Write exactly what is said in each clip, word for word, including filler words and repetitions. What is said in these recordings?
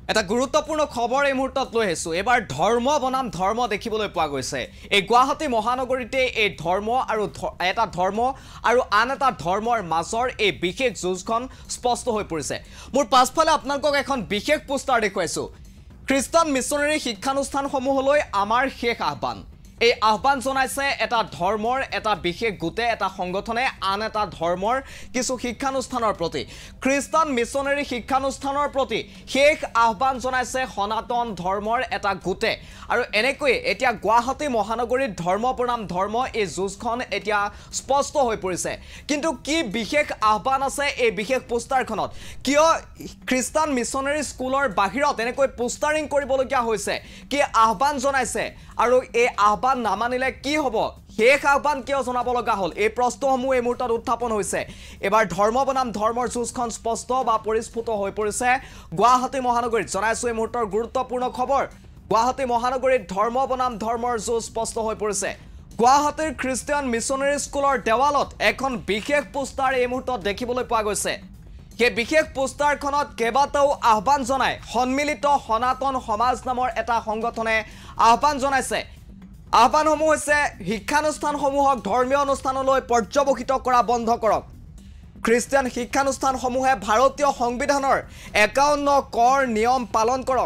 এটা গুৰুত্বপূৰ্ণ খবৰ এই মুহূৰ্তত লৈ আহিছো এবাৰ ধৰ্ম বনাম ধৰ্ম দেখিবলৈ পোৱা গৈছে এই গুৱাহাটী মহানগৰীতে এই ধৰ্ম আৰু এটা ধৰ্ম আৰু আন এটা ধৰ্মৰ মাজৰ এই বিশেষ যুঁজখন স্পষ্ট হৈ পৰিছে মোৰ পাছফালে আপোনালোকক এখন বিশেষ পোষ্টাৰ দেখুৱাইছো খ্ৰীষ্টান মিছনাৰী শিক্ষানুষ্ঠানসমূহলৈ আমাৰ শেষ আহ্বান এই আহ্বান জনাইছে এটা ধৰ্মৰ এটা বিশেষ গোটে এটা সংগঠনে আন এটা ধৰ্মৰ কিছু শিক্ষানুষ্ঠানৰ প্ৰতি খ্ৰীষ্টান মিছনাৰী শিক্ষানুষ্ঠানৰ প্ৰতি শেষ আহ্বান জনাইছে সনাতন ধৰ্মৰ এটা গোটে আৰু এনেকৈ এতিয়া গুৱাহাটী মহানগৰীৰ ধৰ্ম বনাম ধৰ্ম এই যুঁজখন এতিয়া স্পষ্ট হৈ পৰিছে কিন্তু কি বিশেষ আহ্বান আছে এই বিশেষ পোষ্টাৰখনত কিয় খ্ৰীষ্টান মিছনাৰী স্কুলৰ বাহিৰত এনেকৈ পোষ্টাৰিং কৰিবলগীয়া হৈছে কি আহ্বান জনাইছে আৰু এই আহ্বান নামানিলে কি হ'ব শেষ আহ্বান কিয় জনাব লগা হ'ল এই প্ৰশ্নসমূহ এই মুহূৰ্তত উত্থাপন হৈছে এবাৰ ধৰ্ম বনাম ধৰ্মৰ যুঁজখন স্পষ্ট বা পৰিস্ফুট হৈ পৰিছে গুৱাহাটী মহানগৰীত জনাইছো এই মুহূৰ্তৰ গুৰুত্বপূৰ্ণ খবৰ গুৱাহাটী মহানগৰীত ধৰ্ম বনাম ধৰ্মৰ যুঁজ স্পষ্ট হৈ পৰিছে গুৱাহাটীৰ খ্ৰীষ্টিয়ান মিছনাৰী স্কুলৰ দেৱালত এখন বিশেষ পোষ্টাৰ এই মুহূৰ্তত দেখিবলৈ পোৱা গৈছে সেই বিশেষ পোষ্টাৰখনত কেইবাটাও আহ্বান জনাই সন্মিলিত সনাতন সমাজ নামৰ এটা সংগঠনে আহ্বান জনাইছে আহ্বানসমূহ হৈছে শিক্ষানুষ্ঠানসমূহক ধৰ্মীয় অনুষ্ঠানলৈ পৰ্যবেক্ষিত কৰা বন্ধ কৰক খ্ৰীষ্টিয়ান শিক্ষানুষ্ঠানসমূহে ভাৰতীয় সংবিধানৰ একাৱন্ন কৰ নিয়ম পালন কৰক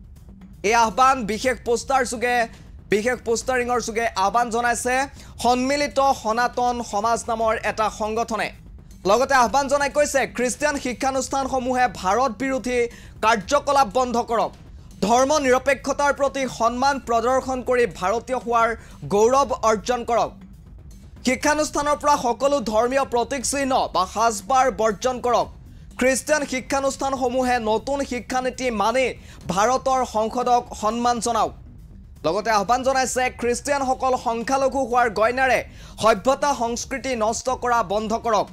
এই আহ্বান বিশেষ পোষ্টাৰ যোগে বিশেষ পোষ্টাৰিঙৰ যোগে আহ্বান জনাইছে সন্মিলিত সনাতন সমাজ নামৰ এটা সংগঠনে লগতে আহ্বান জনাই কৈছে খ্ৰীষ্টিয়ান শিক্ষানুষ্ঠানসমূহে ভাৰত বিৰোধী কাৰ্যকলাপ বন্ধ কৰক ধৰ্ম নিৰপেক্ষতাৰ প্ৰতি সন্মান প্ৰদৰ্শন কৰি ভাৰতীয় হোৱাৰ গৌৰৱ অৰ্জন কৰক শিক্ষানুষ্ঠানৰ পৰা সকলো ধৰ্মীয় প্ৰতীক চিহ্ন বা সাজপাৰ বৰ্জন কৰক খ্ৰীষ্টিয়ান শিক্ষানুষ্ঠানসমূহে নতুন শিক্ষানীতি মানি ভাৰতৰ সংসদক সন্মান জনাওক লগতে আহ্বান জনাইছে খ্ৰীষ্টিয়ানসকল সংখ্যালঘু হোৱাৰ গইনাৰে সভ্যতা সংস্কৃতি নষ্ট কৰা বন্ধ কৰক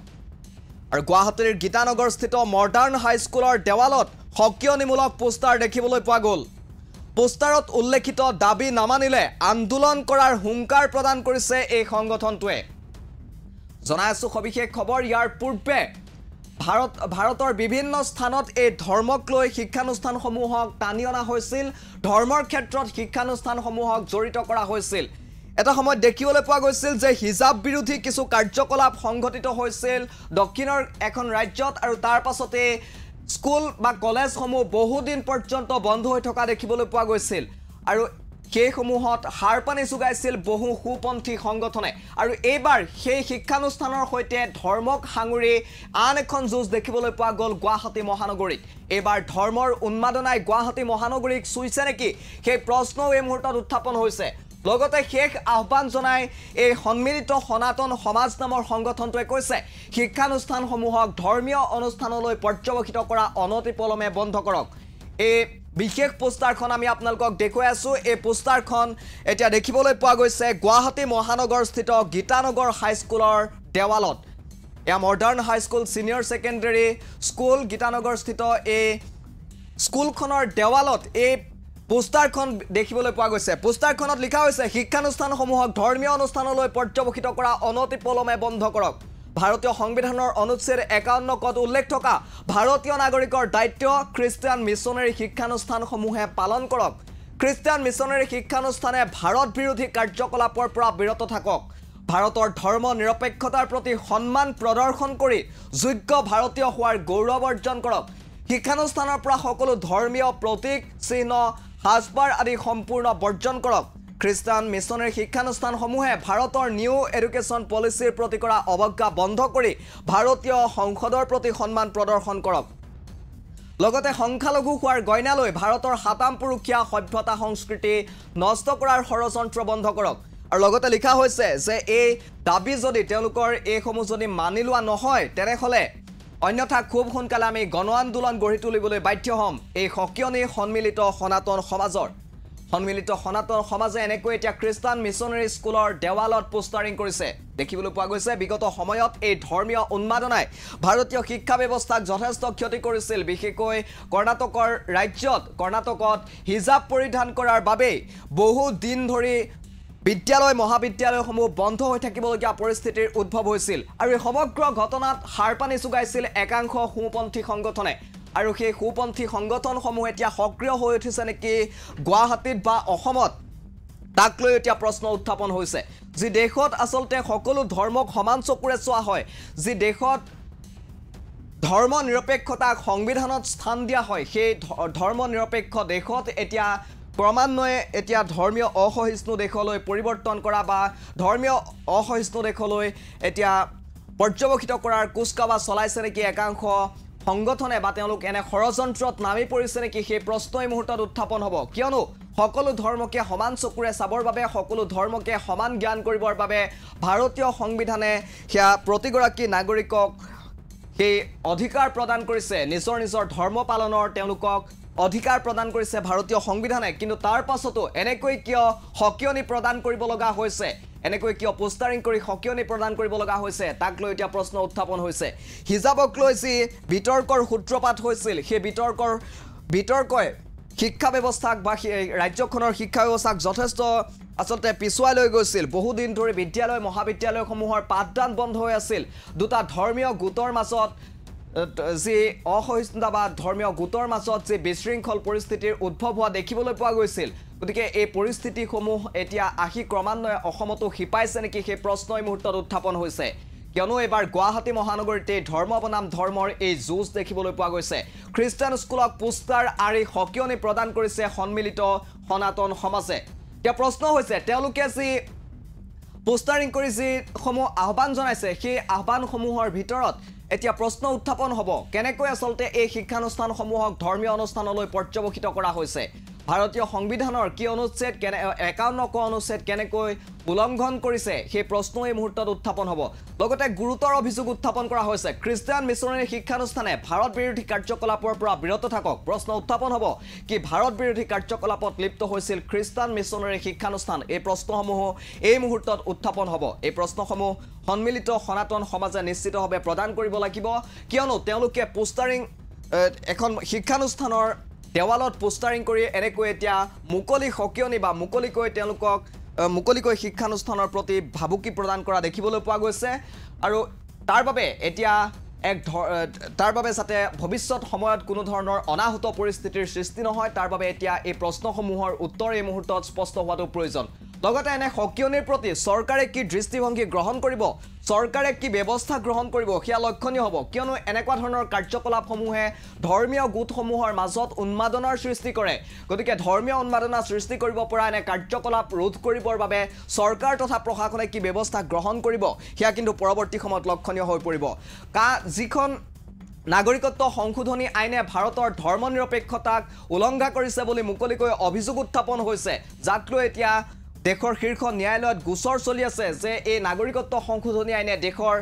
আৰু গুৱাহাটীৰ গীতানগৰস্থিত মডাৰ্ণ হাইস্কুলৰ দেৱালত সক্ৰিয়নিমূলক পোষ্টাৰ দেখিবলৈ পোৱা গ'ল পোষ্টাৰত উল্লেখিত দাবী নামানিলে আন্দোলন কৰাৰ হুংকাৰ প্ৰদান কৰিছে এই সংগঠনটোৱে জনাইছো সবিশেষ খবৰ ইয়াৰ পূৰ্বে ভাৰত ভাৰতৰ বিভিন্ন স্থানত এই ধৰ্মক লৈ শিক্ষানুষ্ঠানসমূহক টানি অনা হৈছিল ধৰ্মৰ ক্ষেত্ৰত শিক্ষানুষ্ঠানসমূহক জড়িত কৰা হৈছিল এটা সময় দেখিবলৈ পোৱা গৈছিল যে হিজাব বিৰোধী কিছু কাৰ্যকলাপ সংঘটিত হৈছিল দক্ষিণৰ এখন ৰাজ্যত আৰু তাৰ পাছতে স্কুল বা কলেজসমূহ বহুদিন পৰ্যন্ত বন্ধ হৈ থকা দেখিবলৈ পোৱা গৈছিল আৰু সেইসমূহত হাৰপানী যোগাইছিল বহু সুপন্থী সংগঠনে আৰু এইবাৰ সেই শিক্ষানুষ্ঠানৰ সৈতে ধৰ্মক সাঙুৰি আন এখন যুঁজ দেখিবলৈ পোৱা গ'ল গুৱাহাটী মহানগৰীত এইবাৰ ধৰ্মৰ উন্মাদনাই গুৱাহাটী মহানগৰীক চুইছে নেকি সেই প্ৰশ্নও এই মুহূৰ্তত উত্থাপন হৈছে লগতে শেষ আহ্বান জনাই এই সন্মিলিত সনাতন সমাজ নামৰ সংগঠনটোৱে কৈছে শিক্ষানুষ্ঠানসমূহক ধৰ্মীয় অনুষ্ঠানলৈ পৰ্যবেক্ষিত কৰা অনতিপলমে বন্ধ কৰক এই বিশেষ পোষ্টাৰখন আমি আপোনালোকক দেখুৱাই আছো এই পোষ্টাৰখন এতিয়া দেখিবলৈ পোৱা গৈছে গুৱাহাটী মহানগৰস্থিত গীতানগৰ হাইস্কুলৰ দেৱালত এয়া modern high school senior secondary school গীতানগৰস্থিত এই স্কুলখনৰ দেৱালত এই পোষ্টাৰখন দেখিবলৈ পোৱা গৈছে পোষ্টাৰখনত লিখা হৈছে শিক্ষানুষ্ঠানসমূহক ধৰ্মীয় অনুষ্ঠানলৈ পৰ্যবেক্ষিত কৰা অনতিপলমে বন্ধ কৰক ভাৰতীয় সংবিধানৰ অনুচ্ছেদ একাৱন্ন কত উল্লেখ থকা ভাৰতীয় নাগৰিকৰ দায়িত্ব খ্ৰীষ্টিয়ান মিছনাৰী শিক্ষানুষ্ঠানসমূহে পালন কৰক খ্ৰীষ্টিয়ান মিছনাৰী শিক্ষানুষ্ঠানে ভাৰত বিৰোধী কাৰ্যকলাপৰ পৰা বিৰত থাকক ভাৰতৰ ধৰ্ম নিৰপেক্ষতাৰ প্ৰতি সন্মান প্ৰদৰ্শন কৰি যোগ্য ভাৰতীয় হোৱাৰ গৌৰৱ অৰ্জন কৰক শিক্ষানুষ্ঠানৰ পৰা সকলো ধৰ্মীয় প্ৰতীক চিহ্ন সাজপাৰ আদি সম্পূৰ্ণ বৰ্জন কৰক খ্ৰীষ্টান মিছনাৰী শিক্ষানুষ্ঠানসমূহে ভাৰতৰ নিউ এডুকেশ্যন পলিচিৰ প্ৰতি কৰা অৱজ্ঞা বন্ধ কৰি ভাৰতীয় সংসদৰ প্ৰতি সন্মান প্ৰদৰ্শন কৰক লগতে সংখ্যালঘু হোৱাৰ গইনালৈ ভাৰতৰ সাতাম পুৰুষীয়া সভ্যতা সংস্কৃতি নষ্ট কৰাৰ ষড়যন্ত্ৰ বন্ধ কৰক আৰু লগতে লিখা হৈছে যে এই দাবী যদি তেওঁলোকৰ এইসমূহ যদি মানি লোৱা নহয় তেনেহ'লে অন্যথা খুব সোনকালে আমি গণ আন্দোলন গঢ়ি তুলিবলৈ বাধ্য হ'ম এই সক্ৰিয়নি সন্মিলিত সনাতন সমাজৰ সন্মিলিত সনাতন সমাজে এনেকৈ এতিয়া খ্ৰীষ্টান মিছনাৰী স্কুলৰ দেৱালত পোষ্টাৰিং কৰিছে দেখিবলৈ পোৱা গৈছে বিগত সময়ত এই ধৰ্মীয় উন্মাদনাই ভাৰতীয় শিক্ষা ব্যৱস্থাক যথেষ্ট ক্ষতি কৰিছিল বিশেষকৈ কৰ্ণাটকৰ ৰাজ্যত কৰ্ণাটকত হিজাব পৰিধান কৰাৰ বাবে বহু দিন ধৰি বিদ্যালয় মহাবিদ্যালয়সমূহ বন্ধ হৈ থাকিবলগীয়া পৰিস্থিতিৰ উদ্ভৱ হৈছিল আৰু এই সমগ্ৰ ঘটনাত হাৰপানী যোগাইছিল একাংশ সুপন্থী সংগঠনে আৰু সেই সোপন্থী সংগঠনসমূহ এতিয়া সক্ৰিয় হৈ উঠিছে নেকি গুৱাহাটীত বা অসমত তাক লৈ এতিয়া প্ৰশ্ন উত্থাপন হৈছে যি দেশত আসলতে সকলো ধৰ্মক সমান চকুৰে চোৱা হয় যি দেশত ধৰ্ম নিৰপেক্ষতাক সংবিধানত স্থান দিয়া হয় সেই ধৰ্ম নিৰপেক্ষ দেশত এতিয়া ক্ৰমান্বয়ে এতিয়া ধৰ্মীয় অসহিষ্ণু দেশলৈ পৰিৱৰ্তন কৰা বা ধৰ্মীয় অসহিষ্ণু দেশলৈ এতিয়া পৰ্যবেক্ষিত কৰাৰ কুচকাৱা চলাইছে নেকি একাংশ সংগঠনে বা তেওঁলোক এনে ষড়যন্ত্ৰত নামি পৰিছে নেকি সেই প্ৰশ্ন এই মুহূৰ্তত উত্থাপন হ'ব কিয়নো সকলো ধৰ্মকে সমান চকুৰে চাবৰ বাবে সকলো ধৰ্মকে সমান জ্ঞান কৰিবৰ বাবে ভাৰতীয় সংবিধানে সেয়া প্ৰতিগৰাকী নাগৰিকক সেই অধিকাৰ প্ৰদান কৰিছে নিজৰ নিজৰ ধৰ্ম পালনৰ তেওঁলোকক অধিকাৰ প্ৰদান কৰিছে ভাৰতীয় সংবিধানে কিন্তু তাৰ পাছতো এনেকৈ কিয় হকিয়নি প্ৰদান কৰিব লগা হৈছে এনেকৈ কিয় পোষ্টাৰিং কৰি হকিয়নি প্ৰদান কৰিব লগা হৈছে তাক লৈ এতিয়া প্ৰশ্ন উত্থাপন হৈছে হিজাবক লৈ যি বিতৰ্কৰ সূত্ৰপাত হৈছিল সেই বিতৰ্কৰ বিতৰ্কই শিক্ষা ব্যৱস্থাক বা ৰাজ্যখনৰ শিক্ষা ব্যৱস্থাক যথেষ্ট আসলতে পিছুৱাই লৈ গৈছিল বহুদিন ধৰি বিদ্যালয় মহাবিদ্যালয়সমূহৰ পাঠদান বন্ধ হৈ আছিল দুটা ধৰ্মীয় গোটৰ মাজত যি অসহিষ্ণুতা বা ধৰ্মীয় গোটৰ মাজত যে বিশৃংখল পৰিস্থিতিৰ উদ্ভৱ হোৱা দেখিবলৈ পোৱা গৈছিল গতিকে এই পৰিস্থিতিসমূহ এতিয়া আহি ক্ৰমান্বয়ে অসমতো শিপাইছে নেকি সেই প্ৰশ্ন এই মুহূৰ্তত উত্থাপন হৈছে কিয়নো এবাৰ গুৱাহাটী মহানগৰীতে ধৰ্ম বনাম ধৰ্মৰ এই যুঁজ দেখিবলৈ পোৱা গৈছে খ্ৰীষ্টান স্কুলক পোষ্টাৰ আৰি হকিয়নি প্ৰদান কৰিছে সন্মিলিত সনাতন সমাজে এতিয়া প্ৰশ্ন হৈছে তেওঁলোকে যি পোষ্টাৰিং কৰি যিসমূহ আহ্বান জনাইছে সেই আহ্বানসমূহৰ ভিতৰত এতিয়া প্ৰশ্ন উত্থাপন হ'ব কেনেকৈ আসলতে এই শিক্ষানুষ্ঠানসমূহক ধৰ্মীয় অনুষ্ঠানলৈ পৰ্যবেক্ষিত কৰা হৈছে ভাৰতীয় সংবিধানৰ কি অনুচ্ছেদ কেনে একাৱন্ন ক অনুচ্ছেদ কেনেকৈ উলংঘন কৰিছে সেই প্ৰশ্ন এই মুহূৰ্তত উত্থাপন হ'ব লগতে গুৰুতৰ অভিযোগ উত্থাপন কৰা হৈছে খ্ৰীষ্টান মিছনেৰী শিক্ষানুষ্ঠানে ভাৰত বিৰোধী কাৰ্যকলাপৰ পৰা বিৰত থাকক প্ৰশ্ন উত্থাপন হ'ব কি ভাৰত বিৰোধী কাৰ্যকলাপত লিপ্ত হৈছিল খ্ৰীষ্টান মিছনেৰী শিক্ষানুষ্ঠান এই প্ৰশ্নসমূহ এই মুহূৰ্তত উত্থাপন হ'ব এই প্ৰশ্নসমূহ সন্মিলিত সনাতন সমাজে নিশ্চিতভাৱে প্ৰদান কৰিব লাগিব কিয়নো তেওঁলোকে পোষ্টাৰিং এখন শিক্ষানুষ্ঠানৰ দেৱালত পোষ্টাৰিং কৰি এনেকৈ এতিয়া মুকলি হকিয়নি বা মুকলিকৈ তেওঁলোকক মুকলিকৈ শিক্ষানুষ্ঠানৰ প্ৰতি ভাবুকি প্ৰদান কৰা দেখিবলৈ পোৱা গৈছে আৰু তাৰ বাবে এতিয়া এক তাৰ বাবে যাতে ভৱিষ্যত সময়ত কোনো ধৰণৰ অনাহুত পৰিস্থিতিৰ সৃষ্টি নহয় তাৰ বাবে এতিয়া এই প্ৰশ্নসমূহৰ উত্তৰ এই মুহূৰ্তত স্পষ্ট হোৱাটো প্ৰয়োজন লগতে এনে হকিয়নিৰ প্ৰতি চৰকাৰে কি দৃষ্টিভংগী গ্ৰহণ কৰিব চৰকাৰে কি ব্যৱস্থা গ্ৰহণ কৰিব সেয়া লক্ষণীয় হ'ব কিয়নো এনেকুৱা ধৰণৰ কাৰ্যকলাপসমূহে ধৰ্মীয় গোটসমূহৰ মাজত উন্মাদনাৰ সৃষ্টি কৰে গতিকে ধৰ্মীয় উন্মাদনা সৃষ্টি কৰিব পৰা এনে কাৰ্যকলাপ ৰোধ কৰিবৰ বাবে চৰকাৰ তথা প্ৰশাসনে কি ব্যৱস্থা গ্ৰহণ কৰিব সেয়া কিন্তু পৰৱৰ্তী সময়ত লক্ষণীয় হৈ পৰিব কা যিখন নাগৰিকত্ব সংশোধনী আইনে ভাৰতৰ ধৰ্ম নিৰপেক্ষতাক উলংঘা কৰিছে বুলি মুকলিকৈ অভিযোগ উত্থাপন হৈছে যাক লৈ এতিয়া দেশৰ শীৰ্ষ ন্যায়ালয়ত গোচৰ চলি আছে যে এই নাগৰিকত্ব সংশোধনী আইনে দেশৰ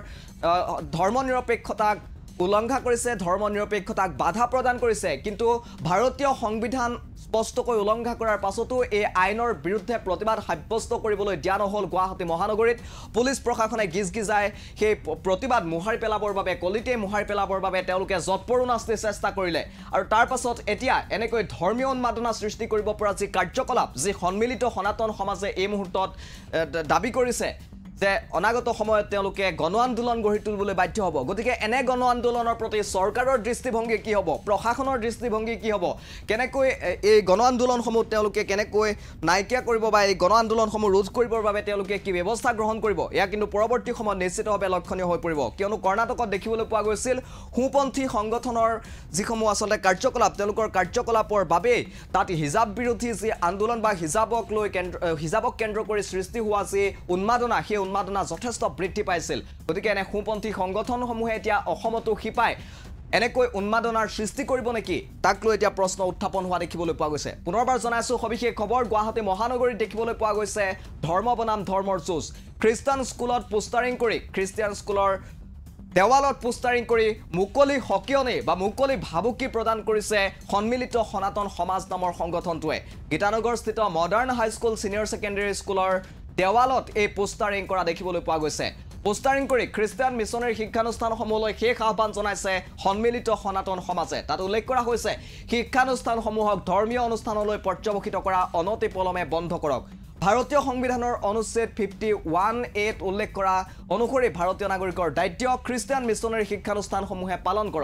ধৰ্ম নিৰপেক্ষতাক উলংঘা কৰিছে ধৰ্ম নিৰপেক্ষতাক বাধা প্ৰদান কৰিছে কিন্তু ভাৰতীয় সংবিধান স্পষ্টকৈ উলংঘা কৰাৰ পাছতো এই আইনৰ বিৰুদ্ধে প্ৰতিবাদ সাব্যস্ত কৰিবলৈ দিয়া নহ'ল গুৱাহাটী মহানগৰীত পুলিচ প্ৰশাসনে গিজগিজাই সেই প্ৰতিবাদ মোহাৰি পেলাবৰ বাবে কলিতে মোহাৰি পেলাবৰ বাবে তেওঁলোকে যৎপৰোনাস্তি চেষ্টা কৰিলে আৰু তাৰ পাছত এতিয়া এনেকৈ ধৰ্মীয় উন্মাদনা সৃষ্টি কৰিব পৰা যি কাৰ্যকলাপ যি সন্মিলিত সনাতন সমাজে এই মুহূৰ্তত দাবী কৰিছে যে অনাগত সময়ত তেওঁলোকে গণ আন্দোলন গঢ়ি তুলিবলৈ বাধ্য হ'ব গতিকে এনে গণ আন্দোলনৰ প্ৰতি চৰকাৰৰ দৃষ্টিভংগী কি হ'ব প্ৰশাসনৰ দৃষ্টিভংগী কি হ'ব কেনেকৈ এই গণ আন্দোলনসমূহ তেওঁলোকে কেনেকৈ নাইকিয়া কৰিব বা এই গণ আন্দোলনসমূহ ৰোধ কৰিবৰ বাবে তেওঁলোকে কি ব্যৱস্থা গ্ৰহণ কৰিব এয়া কিন্তু পৰৱৰ্তী সময়ত নিশ্চিতভাৱে লক্ষণীয় হৈ পৰিব কিয়নো কৰ্ণাটকত দেখিবলৈ পোৱা গৈছিল সোঁপন্থী সংগঠনৰ যিসমূহ আচলতে কাৰ্যকলাপ তেওঁলোকৰ কাৰ্যকলাপৰ বাবেই তাত হিজাব বিৰোধী যি আন্দোলন বা হিজাবক লৈ কেন্দ্ৰ হিজাবক কেন্দ্ৰ কৰি সৃষ্টি হোৱা যি উন্মাদনা সেই উন্মাদনা যথেষ্ট বৃদ্ধি পাইছিল গতিকে এনে সোঁপন্থী সংগঠনসমূহে এতিয়া অসমতো শিপাই এনেকৈ উন্মাদনাৰ সৃষ্টি কৰিব নেকি তাক লৈ এতিয়া প্ৰশ্ন উত্থাপন হোৱা দেখিবলৈ পোৱা গৈছে পুনৰবাৰ জনাইছো সবিশেষ খবৰ গুৱাহাটী মহানগৰীত দেখিবলৈ পোৱা গৈছে ধৰ্ম বনাম ধৰ্মৰ যুঁজ খ্ৰীষ্টান স্কুলত পোষ্টাৰিং কৰি খ্ৰীষ্টিয়ান স্কুলৰ দেৱালত পোষ্টাৰিং কৰি মুকলি হকিয়নি বা মুকলি ভাবুকি প্ৰদান কৰিছে সন্মিলিত সনাতন সমাজ নামৰ সংগঠনটোৱে গীতানগৰস্থিত মডাৰ্ণ হাইস্কুল ছিনিয়ৰ ছেকেণ্ডেৰী স্কুলৰ দেৱালত এই পোষ্টাৰিং কৰা দেখিবলৈ পোৱা গৈছে পোষ্টাৰিং কৰি খ্ৰীষ্টান মিছনেৰী শিক্ষানুষ্ঠানসমূহলৈ শেষ আহ্বান জনাইছে সন্মিলিত সনাতন সমাজে তাত উল্লেখ কৰা হৈছে শিক্ষানুষ্ঠানসমূহক ধৰ্মীয় অনুষ্ঠানলৈ পৰ্যবেক্ষিত কৰা অনতি পলমে বন্ধ কৰক ভাৰতীয় সংবিধানৰ অনুচ্ছেদ ফিফটি ওৱান এত উল্লেখ কৰা অনুসৰি ভাৰতীয় নাগৰিকৰ দায়িত্ব খ্ৰীষ্টান মিছনেৰী শিক্ষানুষ্ঠানসমূহে পালন কৰক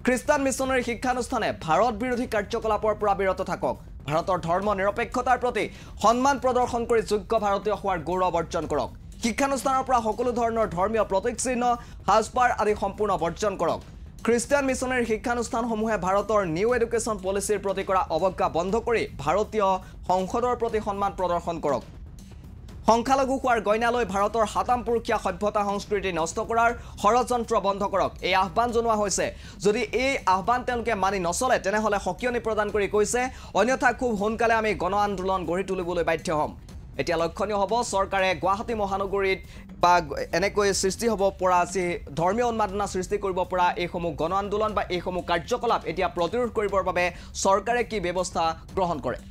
খ্ৰীষ্টান মিছনেৰী শিক্ষানুষ্ঠানে ভাৰত বিৰোধী কাৰ্যকলাপৰ পৰা বিৰত থাকক ভাৰতৰ ধৰ্ম নিৰপেক্ষতাৰ প্ৰতি সন্মান প্ৰদৰ্শন কৰি যোগ্য ভাৰতীয় হোৱাৰ গৌৰৱ অৰ্জন কৰক শিক্ষানুষ্ঠানৰ পৰা সকলো ধৰণৰ ধৰ্মীয় প্ৰতীক চিহ্ন সাজপাৰ আদি সম্পূৰ্ণ বৰ্জন কৰক খ্ৰীষ্টান মিছনেৰী শিক্ষানুষ্ঠানসমূহে ভাৰতৰ নিউ এডুকেশ্যন পলিচিৰ প্ৰতি কৰা অৱজ্ঞা বন্ধ কৰি ভাৰতীয় সংসদৰ প্ৰতি সন্মান প্ৰদৰ্শন কৰক সংখ্যালঘু হোৱাৰ গইনালৈ ভাৰতৰ হাতাম পুৰুষীয়া সভ্যতা সংস্কৃতি নষ্ট কৰাৰ ষড়যন্ত্ৰ বন্ধ কৰক এই আহ্বান জনোৱা হৈছে যদি এই আহ্বান তেওঁলোকে মানি নচলে তেনেহলে সকিয়নি প্ৰদান কৰি কৈছে অন্যথা খুব সোনকালে আমি গণ আন্দোলন গঢ়ি তুলিবলৈ বাধ্য হ'ম এতিয়া লক্ষণীয় হ'ব চৰকাৰে গুৱাহাটী মহানগৰীত বা এনেকৈ সৃষ্টি হ'ব পৰা যি ধৰ্মীয় উন্মাদনা সৃষ্টি কৰিব পৰা এইসমূহ গণ আন্দোলন বা এইসমূহ কাৰ্যকলাপ এতিয়া প্ৰতিৰোধ কৰিবৰ বাবে চৰকাৰে কি ব্যৱস্থা গ্ৰহণ কৰে